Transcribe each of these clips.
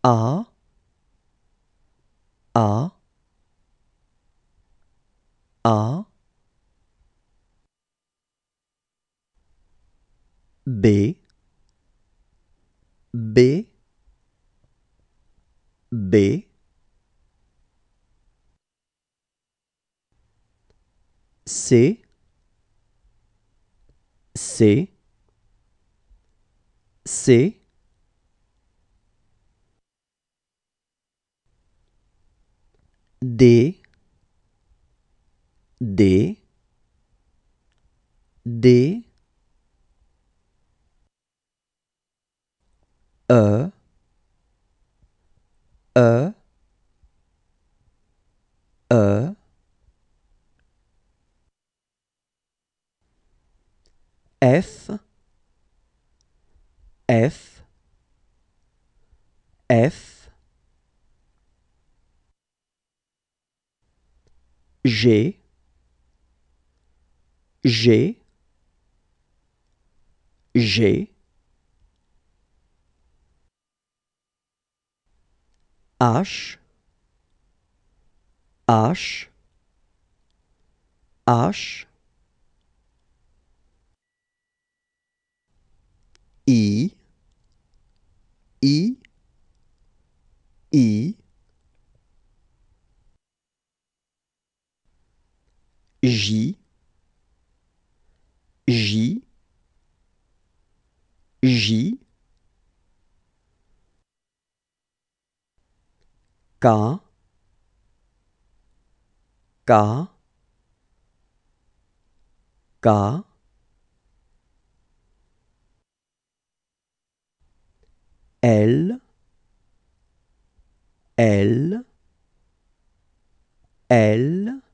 A, A, A, B, B, B, C, C, C, D, D, D, E, E, E, F, F, F, G, G, G, H, H, H, I, I, I, J, J, J, K, K, K, L, L, L,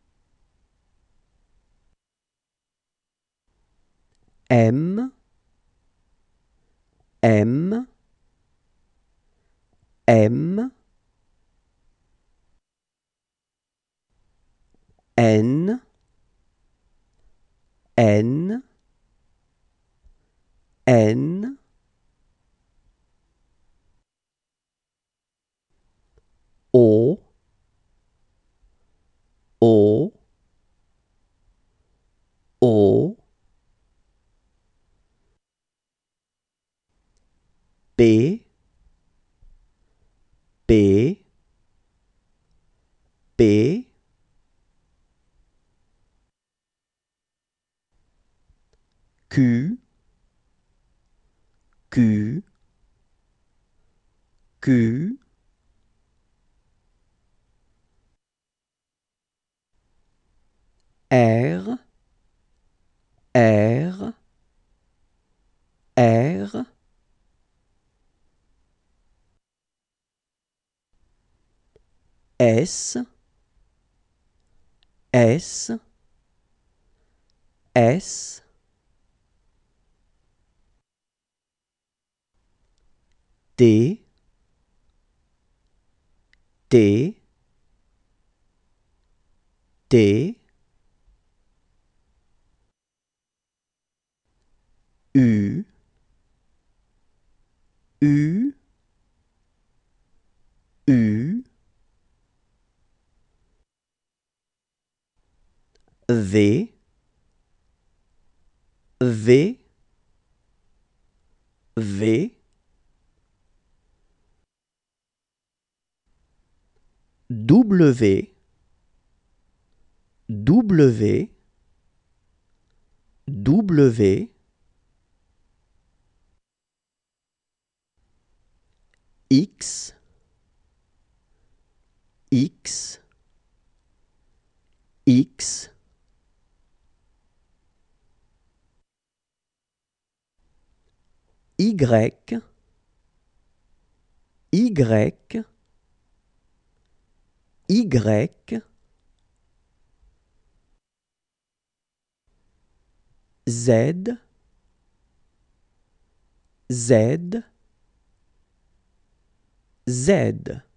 M, M, M, N, N, N, O, O, O, P, P, P, Q, Q, Q, R, R, R, S, S, S, T, T, T, U, U, U, V, V, V, W, W, W, X, X, X, Y, Y, Y, Z, Z, Z.